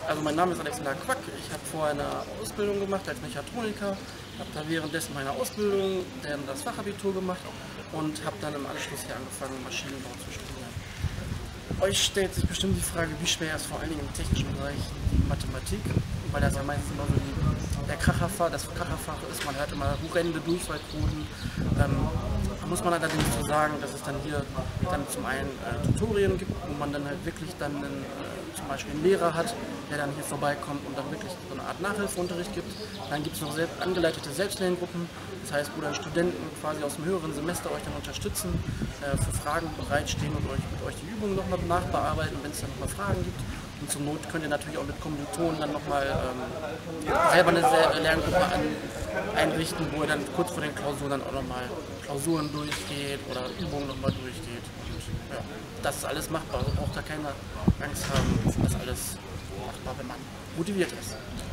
Also mein Name ist Alexander Quack, ich habe vorher eine Ausbildung gemacht als Mechatroniker, habe da währenddessen meiner Ausbildung dann das Fachabitur gemacht und habe dann im Anschluss hier angefangen, Maschinenbau zu studieren. Euch stellt sich bestimmt die Frage, wie schwer ist vor allen Dingen im technischen Bereich die Mathematik, weil das ja meistens immer so das Kracherfach ist, man hört immer horrende Durchfallquoten. Da muss man allerdings so sagen, dass es dann hier dann zum einen Tutorien gibt, wo man dann halt wirklich dann zum Beispiel einen Lehrer hat, der dann hier vorbeikommt und dann wirklich so eine Art Nachhilfeunterricht gibt. Dann gibt es noch angeleitete Selbstlerngruppen, das heißt, wo dann Studenten quasi aus dem höheren Semester euch dann unterstützen, für Fragen bereitstehen und mit euch die Übungen nochmal nachbearbeiten, wenn es dann nochmal Fragen gibt. Und zur Not könnt ihr natürlich auch mit Kommilitonen dann nochmal selber eine Lerngruppe einrichten, wo ihr dann kurz vor den Klausuren dann auch nochmal Klausuren durchgeht oder Übungen nochmal durchgeht. Und ja, das ist alles machbar. Also braucht da keine Angst haben, das ist alles machbar, wenn man motiviert ist.